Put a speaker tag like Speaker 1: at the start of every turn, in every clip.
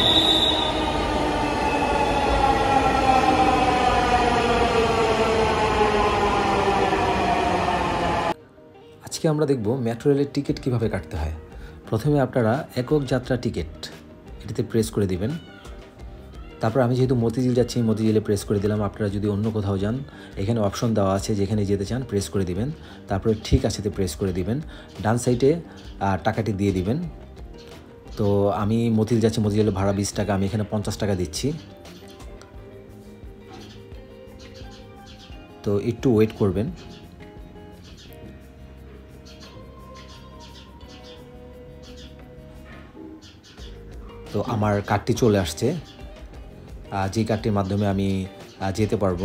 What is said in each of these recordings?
Speaker 1: আজকে আমরা দেখব মেট্রো রেলের টিকিট কীভাবে কাটতে হয়। প্রথমে আপনারা একক যাত্রা টিকিট এটিতে প্রেস করে দিবেন। তারপর আমি যেহেতু মতিঝিল যাচ্ছি, মতিঝিলে প্রেস করে দিলাম। আপনারা যদি অন্য কোথাও যান, এখানে অপশন দেওয়া আছে, যেখানে যেতে চান প্রেস করে দিবেন। তারপরে ঠিক আছেতে প্রেস করে দিবেন। ডান সাইডে টাকাটি দিয়ে দিবেন। তো আমি মতিঝিল যাচ্ছি, মতিঝিলের ভাড়া 20 টাকা, আমি এখানে 50 টাকা দিচ্ছি। তো একটু ওয়েট করবেন। তো আমার কার্ডটি চলে আসছে, যে কার্ডটির মাধ্যমে আমি যেতে পারবো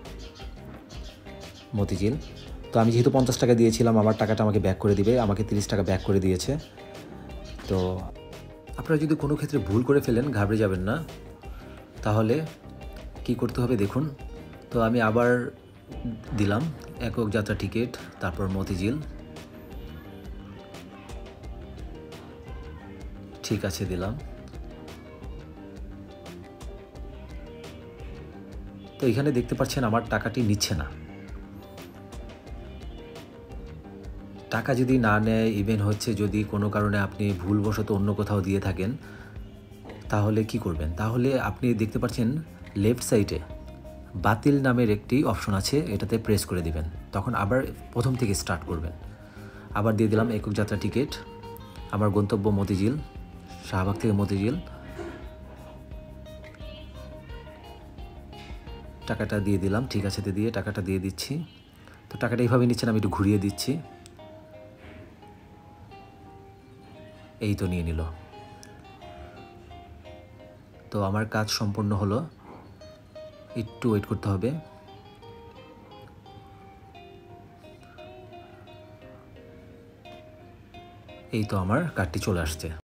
Speaker 1: মতিঝিল। তো আমি যেহেতু 50 টাকা দিয়েছিলাম, আমার টাকাটা আমাকে ব্যাক করে দিবে, আমাকে 30 টাকা ব্যাক করে দিয়েছে। তো আপনারা যদি কোনো ক্ষেত্রে ভুল করে ফেলেন, ঘাবড়ে যাবেন না। তাহলে কি করতে হবে দেখুন। তো আমি আবার দিলাম একক যাত্রা টিকিট, তারপর মতিঝিল, ঠিক আছে দিলাম। তো এখানে দেখতে পাচ্ছেন আমার টাকাটি নিচ্ছে না। টাকা যদি না নেয়, ইভেন হচ্ছে যদি কোনো কারণে আপনি ভুলবশত অন্য কোথাও দিয়ে থাকেন, তাহলে কি করবেন? তাহলে আপনি দেখতে পাচ্ছেন লেফট সাইডে বাতিল নামের একটি অপশন আছে, এটাতে প্রেস করে দিবেন। তখন আবার প্রথম থেকে স্টার্ট করবেন। আবার দিয়ে দিলাম একক যাত্রা টিকিট, আমার গন্তব্য মতিঝিল, শাহবাগ থেকে মতিঝিল। টাকাটা দিয়ে দিলাম, ঠিক আছে দিয়ে টাকাটা দিয়ে দিচ্ছি। তো টাকাটা এইভাবে নিচ্ছেন, আমি একটু ঘুরিয়ে দিচ্ছি। এই তো নিয়ে নিল। তো আমার কাজ সম্পূর্ণ হলো, একটু ওয়েট করতে হবে। এই তো আমার কার্ডটি চলে আসছে।